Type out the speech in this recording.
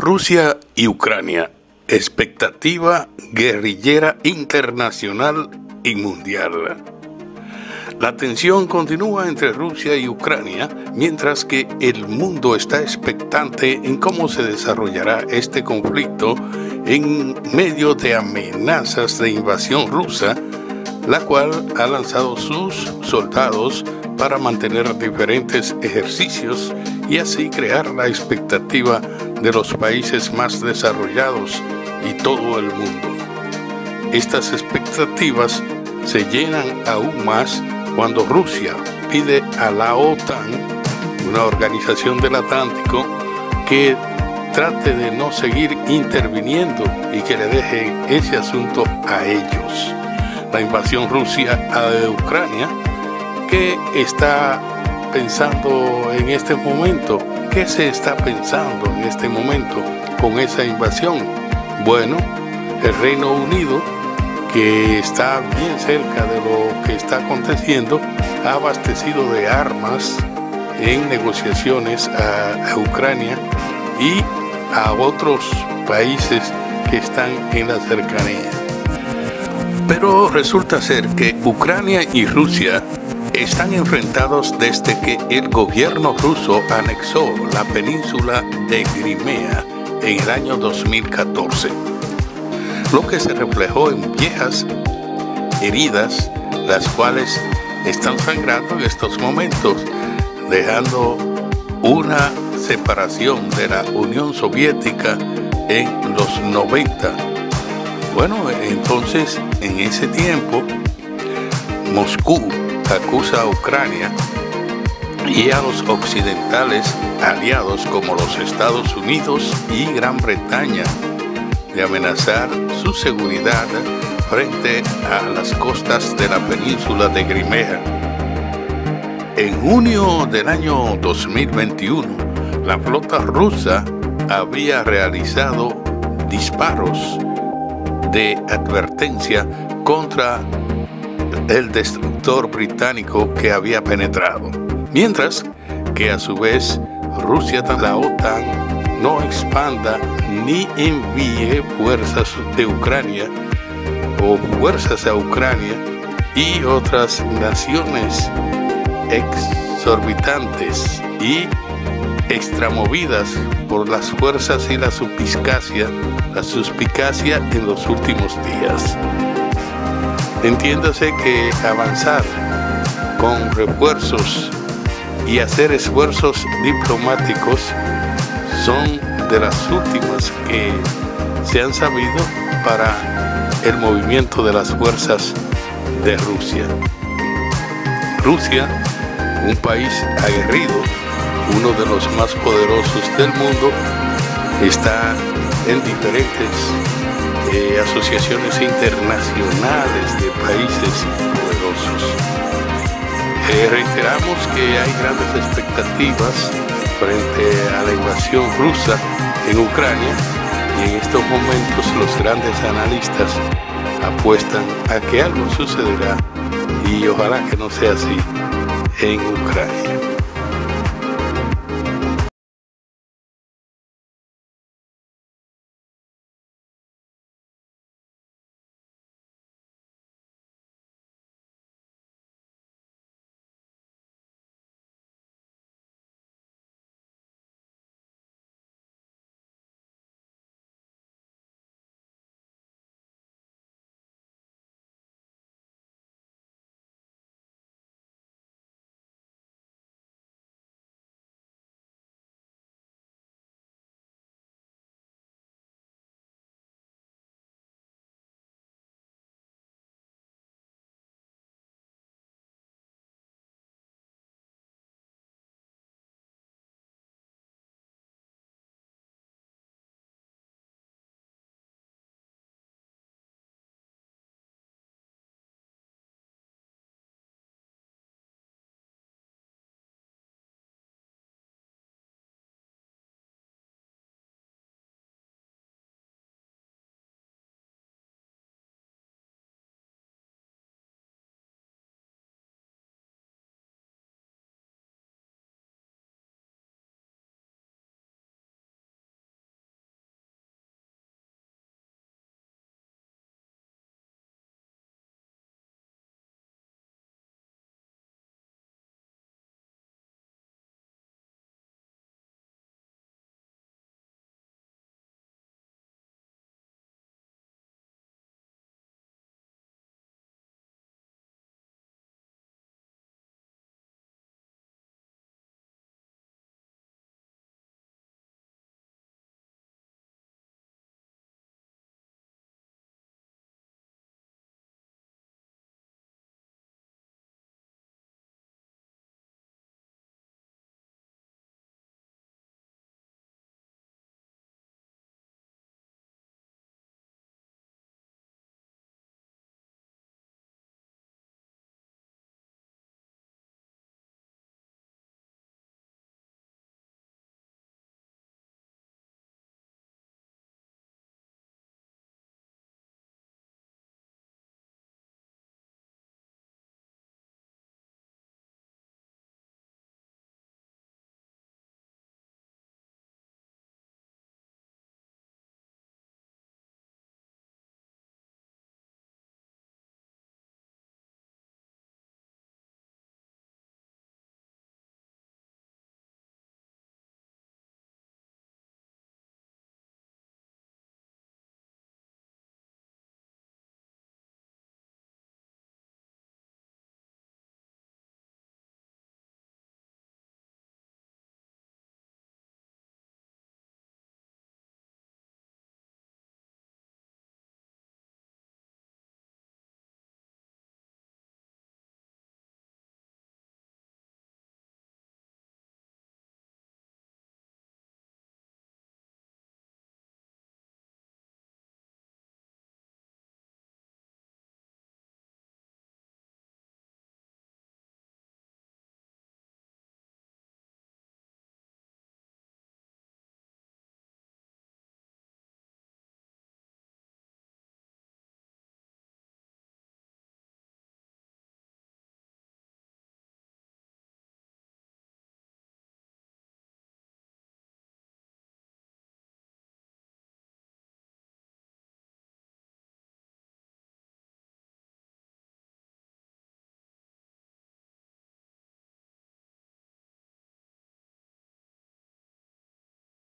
Rusia y Ucrania, expectativa guerrillera internacional y mundial. La tensión continúa entre Rusia y Ucrania, mientras que el mundo está expectante en cómo se desarrollará este conflicto en medio de amenazas de invasión rusa, la cual ha lanzado sus soldados para mantener diferentes ejercicios y así crear la expectativa de los países más desarrollados y todo el mundo. Estas expectativas se llenan aún más cuando Rusia pide a la OTAN, una organización del Atlántico, que trate de no seguir interviniendo y que le deje ese asunto a ellos. La invasión rusa a Ucrania, ¿qué está pensando en este momento? ¿Qué se está pensando en este momento con esa invasión? Bueno, el Reino Unido, que está bien cerca de lo que está aconteciendo, ha abastecido de armas en negociaciones a Ucrania y a otros países que están en la cercanía. Pero resulta ser que Ucrania y Rusia están enfrentados desde que el gobierno ruso anexó la península de Crimea en el año 2014, lo que se reflejó en viejas heridas, las cuales están sangrando en estos momentos, dejando una separación de la Unión Soviética en los 90. Bueno, entonces en ese tiempo Moscú acusa a Ucrania y a los occidentales aliados como los Estados Unidos y Gran Bretaña de amenazar su seguridad frente a las costas de la península de Crimea. En junio del año 2021, la flota rusa había realizado disparos de advertencia contra el destructor británico que había penetrado, mientras que a su vez Rusia, la OTAN, no expanda ni envíe fuerzas de Ucrania o fuerzas a Ucrania y otras naciones exorbitantes y extramovidas por las fuerzas y la suspicacia en los últimos días. Entiéndase que avanzar con refuerzos y hacer esfuerzos diplomáticos son de las últimas que se han sabido para el movimiento de las fuerzas de Rusia. Rusia, un país aguerrido, uno de los más poderosos del mundo, está en diferentes asociaciones internacionales de países poderosos. Reiteramos que hay grandes expectativas frente a la invasión rusa en Ucrania y en estos momentos los grandes analistas apuestan a que algo sucederá y ojalá que no sea así en Ucrania.